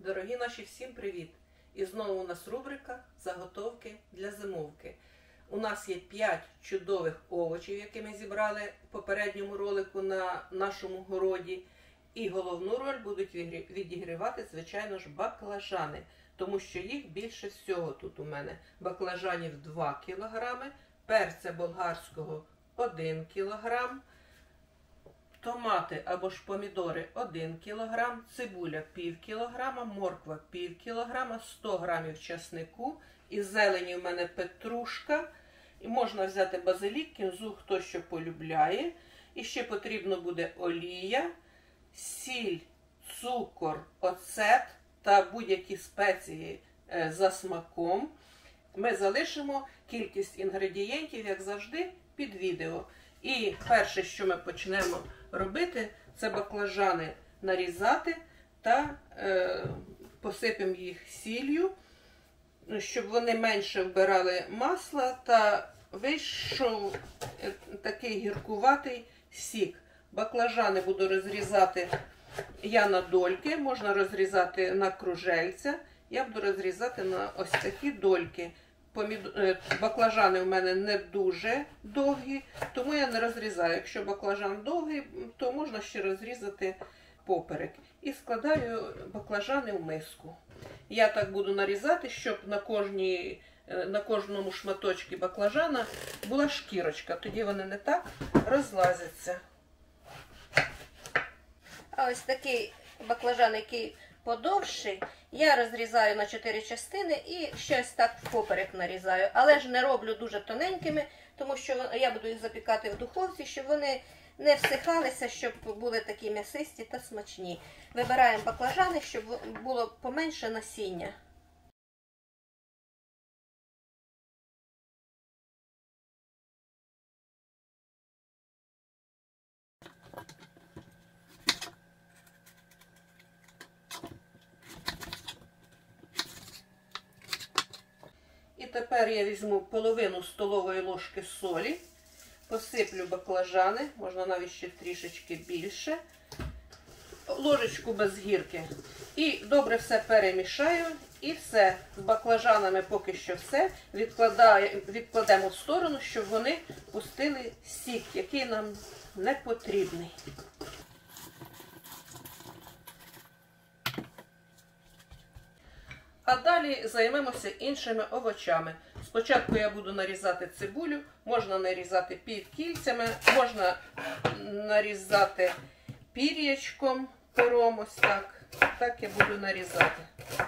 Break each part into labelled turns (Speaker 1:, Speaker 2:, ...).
Speaker 1: Дорогі наші, всім привіт! І знову у нас рубрика «Заготовки для зимовки». У нас є 5 чудових овочів, які ми зібрали в попередньому ролику на нашому городі. І головну роль будуть відігравати, звичайно ж, баклажани, тому що їх більше всього тут у мене. Баклажанів 2 кг, перця болгарського 1 кг, томати або ж помідори 1 кг, цибуля пів кілограма, морква пів кілограма, 100 г часнику, із зелені в мене петрушка, і можна взяти базилік, кінзу, хто що полюбляє. І ще потрібно буде олія, сіль, цукор, оцет та будь-які спеції за смаком. Ми залишимо кількість інгредієнтів, як завжди, під відео. І перше, що ми почнемо робити, це баклажани нарізати та посипемо їх сіллю, щоб вони менше вбирали масла та вийшов такий гіркуватий сік. Баклажани буду розрізати я на дольки, можна розрізати на кружельця. Я буду розрізати на ось такі дольки. Баклажани у мене не дуже довгі, тому я не розрізаю. Якщо баклажан довгий, то можна ще розрізати поперек. І складаю баклажани в миску. Я так буду нарізати, щоб на кожному шматочку баклажана була шкірочка. Тоді вони не так розлазяться.
Speaker 2: А ось такий баклажан, який подовший, я розрізаю на 4 частини і щось так впоперек нарізаю. Але ж не роблю дуже тоненькими, тому що я буду їх запікати в духовці, щоб вони не всихалися, щоб були такі м'ясисті та смачні. Вибираємо баклажани, щоб було поменше насіння.
Speaker 1: І тепер я візьму половину столової ложки солі, посиплю баклажани, можна навіть ще трішечки більше, ложечку без гірки. І добре все перемішаю. І все, з баклажанами поки що все. Відкладемо в сторону, щоб вони пустили сік, який нам не потрібний. А далі займемося іншими овочами. Спочатку я буду нарізати цибулю, можна нарізати півкільцями, можна нарізати пір'ячком, пером ось так. Так я буду нарізати.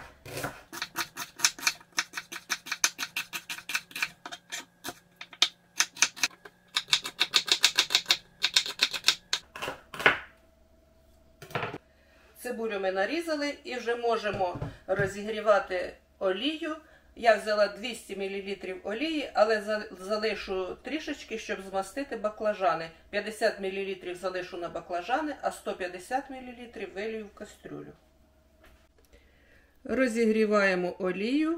Speaker 1: Цибулю ми нарізали і вже можемо розігрівати олію. Я взяла 200 мл олії, але залишу трішечки, щоб змастити баклажани. 50 мл залишу на баклажани, а 150 мл вилью в кастрюлю. Розігріваємо олію.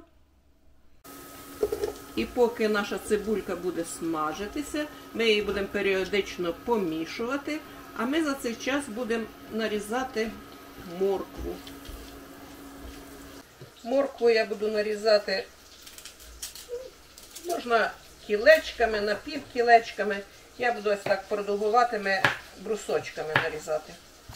Speaker 1: І поки наша цибулька буде смажитися, ми її будемо періодично помішувати, а ми за цей час будемо нарізати моркву. Моркву я буду нарізати, можна кілечками, напівкілечками. Я буду ось так продовгуватими брусочками нарізати.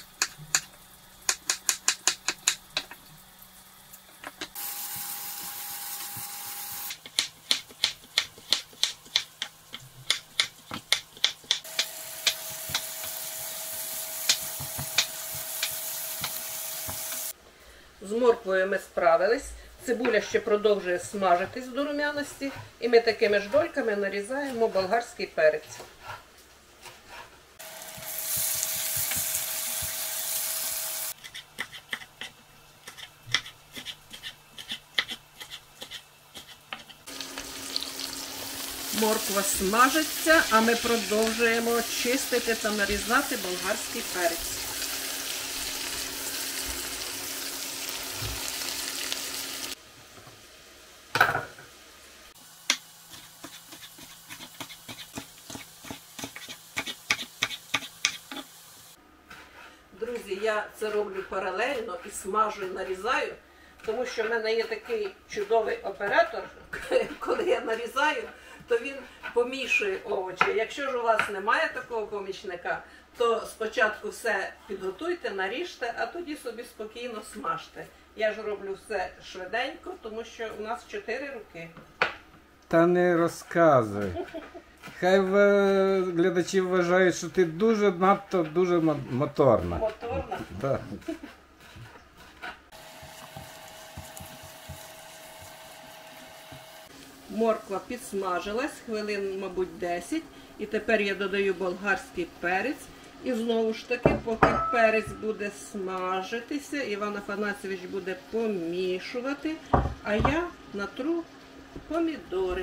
Speaker 1: З морквою ми справились, цибуля ще продовжує смажитись до рум'яності, і ми такими ж дольками нарізаємо болгарський перець. Морква смажиться, а ми продовжуємо чистити та нарізати болгарський перець. Друзі, я це роблю паралельно і смажу, і нарізаю, тому що в мене є такий чудовий оператор, коли я нарізаю, то він помішує овочі. Якщо ж у вас немає такого помічника, то спочатку все підготуйте, наріжте, а тоді собі спокійно смажте. Я ж роблю все швиденько, тому що у нас 4 руки.
Speaker 3: Та не розказуй. Хай глядачі вважають, що ти дуже моторна.
Speaker 1: Моторна.
Speaker 3: Да.
Speaker 1: Морква підсмажилась, хвилин, мабуть, 10. І тепер я додаю болгарський перець. І знову ж таки, поки перець буде смажитися, Іван Афанасьович буде помішувати, а я натру помідори.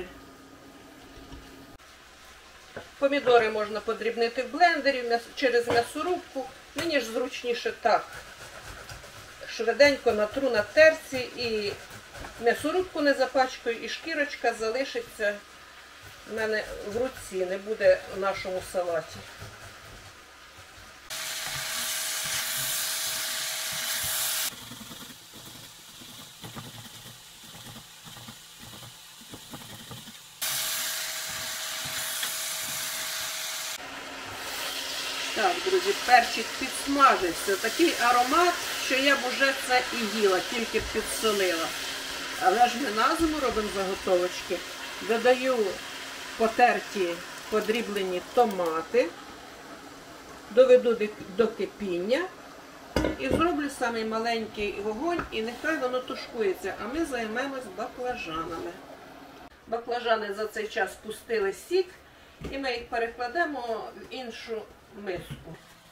Speaker 1: Помідори можна подрібнити в блендері, через м'ясорубку. Мені ж зручніше так. Швиденько натру на терці і м'ясорубку не запачкаю, і шкірочка залишиться в мене в руці, не буде в нашому салаті. Так, друзі, перчик підсмажився. Такий аромат, що я б уже це і їла, тільки підсолила. Але ж ми на зиму робимо заготовочки. Додаю потерті, подріблені томати, доведу до кипіння і зроблю самий маленький вогонь, і нехай воно тушкується, а ми займемось баклажанами. Баклажани за цей час пустили сік, і ми їх перекладемо в іншу миску.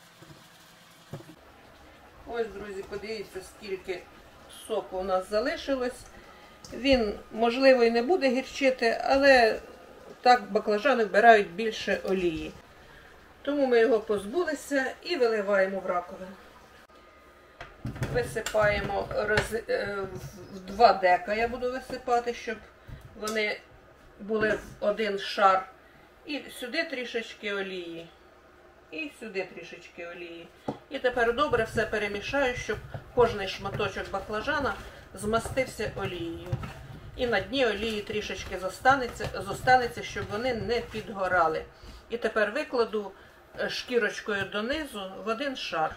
Speaker 1: Ось, друзі, подивіться, скільки соку у нас залишилось. Він, можливо, і не буде гірчити, але так баклажани вбирають більше олії. Тому ми його позбулися і виливаємо в раковину. Висипаємо в 2 дека, я буду висипати, щоб вони були в один шар. І сюди трішечки олії. І сюди трішечки олії. І тепер добре все перемішаю, щоб кожний шматочок баклажана змастився олією. І на дні олії трішечки зостанеться, щоб вони не підгорали. І тепер викладу шкірочкою донизу в 1 шар.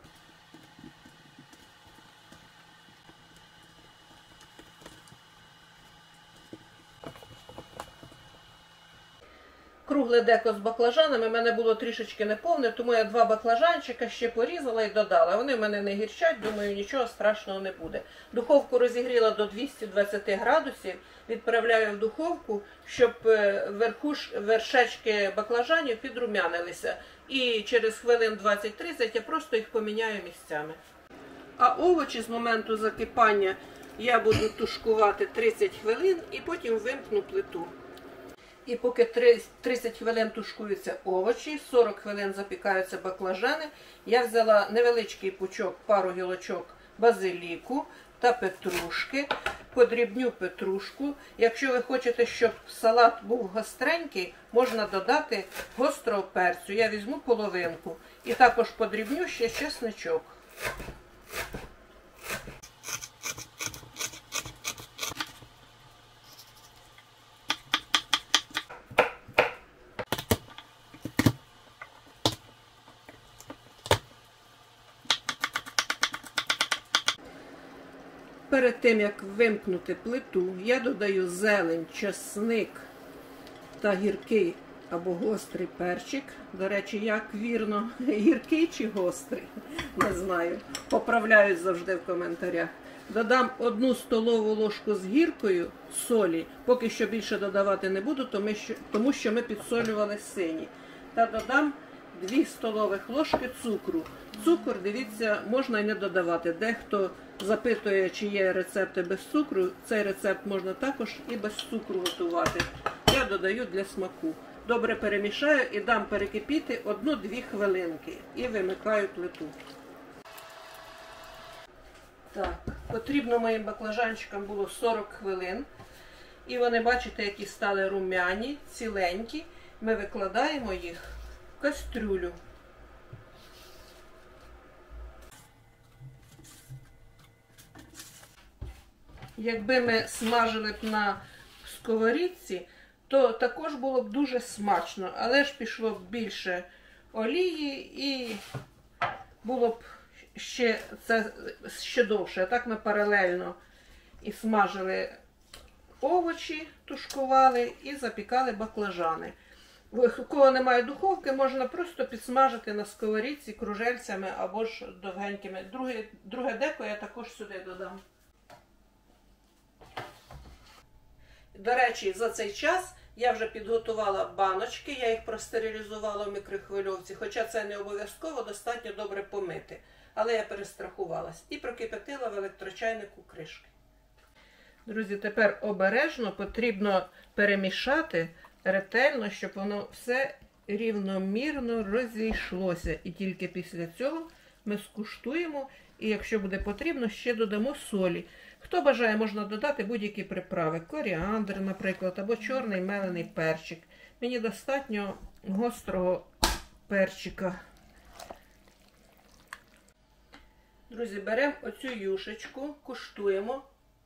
Speaker 1: Кругле деко з баклажанами, в мене було трішечки неповне, тому я 2 баклажанчика ще порізала і додала. Вони в мене не гірчать, думаю, нічого страшного не буде. Духовку розігріла до 220 градусів, відправляю в духовку, щоб вершечки баклажанів підрумянилися. І через хвилин 20-30 я просто їх поміняю місцями. А овочі з моменту закипання я буду тушкувати 30 хвилин і потім вимкну плиту. І поки 30 хвилин тушкуються овочі, 40 хвилин запікаються баклажани, я взяла невеличкий пучок, пару гілочок базиліку та петрушки, подрібню петрушку. Якщо ви хочете, щоб салат був гостренький, можна додати гострого перцю. Я візьму половинку. І також подрібню ще чесничок. Перед тим, як вимкнути плиту, я додаю зелень, часник та гіркий або гострий перчик. До речі, як вірно, гіркий чи гострий, не знаю. Поправляють завжди в коментарях. Додам 1 столову ложку з гіркою солі. Поки що більше додавати не буду, тому що ми підсолювали сині. Та додам 2 столових ложки цукру. Цукор, дивіться, можна і не додавати. Дехто запитує, чи є рецепти без цукру. Цей рецепт можна також і без цукру готувати. Я додаю для смаку. Добре перемішаю і дам перекипіти 1-2 хвилинки. І вимикаю плиту. Так, потрібно моїм баклажанчикам було 40 хвилин. І вони, бачите, які стали румяні, ціленькі. Ми викладаємо їх в кастрюлю. якби ми смажили б на сковорідці, то також було б дуже смачно, але ж пішло б більше олії і було б ще довше. А так ми паралельно і смажили овочі, тушкували і запікали баклажани. У кого немає духовки, можна просто підсмажити на сковорідці кружельцями або ж довгенькими. Друге деко я також сюди додам. До речі, за цей час я вже підготувала баночки, я їх простерилізувала в мікрохвильовці, хоча це не обов'язково, достатньо добре помити. Але я перестрахувалась і прокипятила в електрочайнику кришки. Друзі, тепер обережно потрібно перемішати ретельно, щоб воно все рівномірно розійшлося. І тільки після цього ми скуштуємо, і якщо буде потрібно, ще додамо солі. Хто бажає, можна додати будь-які приправи. Коріандр, наприклад, або чорний мелений перчик. Мені достатньо гострого перчика. Друзі, беремо оцю юшечку, куштуємо.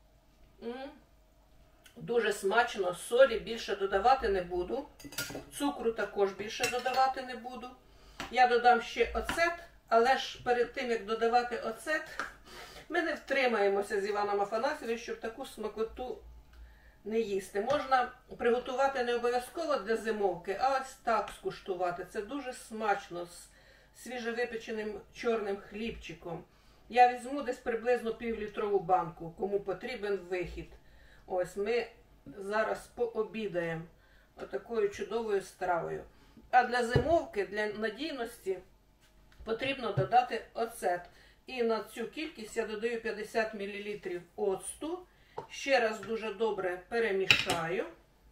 Speaker 1: Дуже смачно, солі більше додавати не буду. Цукру також більше додавати не буду. Я додам ще оцет, але ж перед тим, як додавати оцет, ми не втримаємося з Іваном Афанасьовичем, щоб таку смакоту не їсти. Можна приготувати не обов'язково для зимовки, а ось так скуштувати. Це дуже смачно, з свіжовипеченим чорним хлібчиком. Я візьму десь приблизно півлітрову банку, кому потрібен вихід. Ось ми зараз пообідаємо отакою чудовою стравою. А для зимовки, для надійності потрібно додати оцет. І на цю кількість я додаю 50 мл оцту. Ще раз дуже добре перемішаю.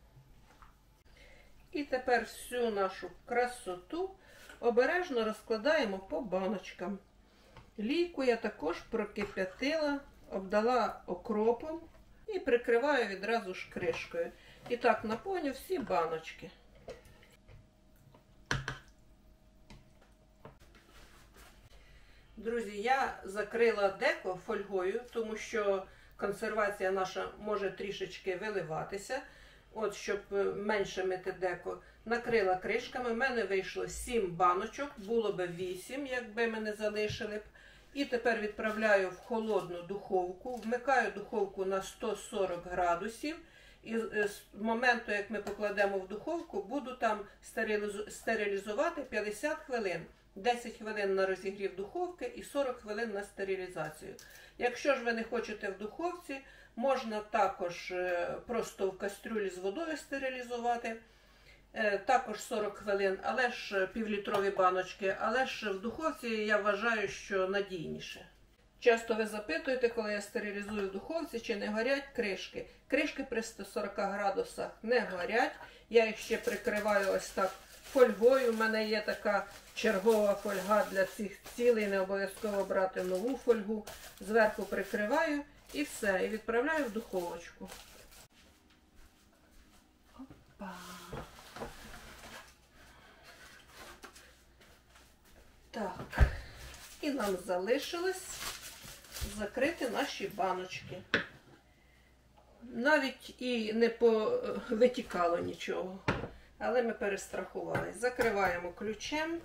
Speaker 1: І тепер всю нашу красоту обережно розкладаємо по баночкам. Лійку я також прокип'ятила, обдала окропом і прикриваю відразу ж кришкою. І так наповню всі баночки. Друзі, я закрила деко фольгою, тому що консервація наша може трішечки виливатися. От, щоб менше мити деко, накрила кришками. У мене вийшло 7 баночок, було б 8, якби мене залишили б. І тепер відправляю в холодну духовку, вмикаю духовку на 140 градусів. І з моменту, як ми покладемо в духовку, буду там стерилізувати 50 хвилин. 10 хвилин на розігрів духовки і 40 хвилин на стерилізацію. Якщо ж ви не хочете в духовці, можна також просто в кастрюлі з водою стерилізувати. Також 40 хвилин, але ж півлітрові баночки, але ж в духовці я вважаю, що надійніше. Часто ви запитуєте, коли я стерилізую в духовці, чи не горять кришки. Кришки при 140 градусах не горять. Я їх ще прикриваю ось так фольгою. У мене є така чергова фольга для цих цілей, не обов'язково брати нову фольгу. Зверху прикриваю і все, і відправляю в духовочку. Опа! Так, і нам залишилось закрити наші баночки. Навіть і не витікало нічого, але ми перестрахувались. Закриваємо ключем.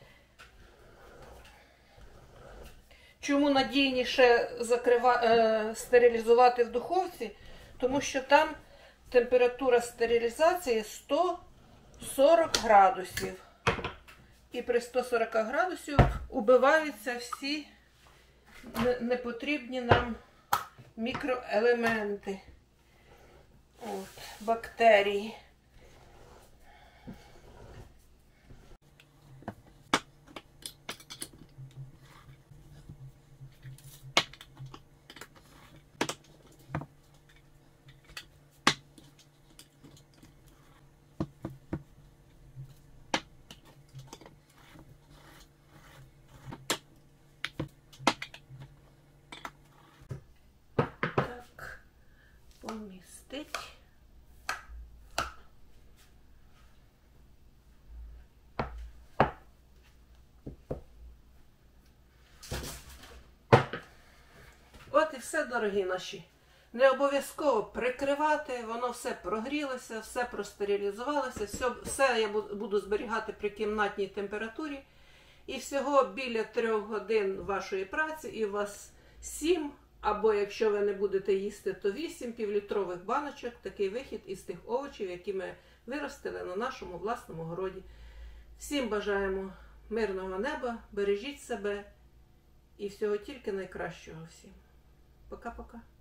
Speaker 1: Чому надійніше стерилізувати в духовці? Тому що там температура стерилізації 140 градусів. І при 140 градусів убиваються всі непотрібні нам мікроелементи, бактерії. Помістить. От і все, дорогі наші Не обов'язково прикривати, воно все прогрілося, все простерилізувалося, все я буду зберігати при кімнатній температурі. І всього біля 3 годин вашої праці і у вас 7, або якщо ви не будете їсти, то 8 півлітрових баночок, такий вихід із тих овочів, які ми виростили на нашому власному городі. Всім бажаємо мирного неба, бережіть себе і всього тільки найкращого всім. Пока-пока.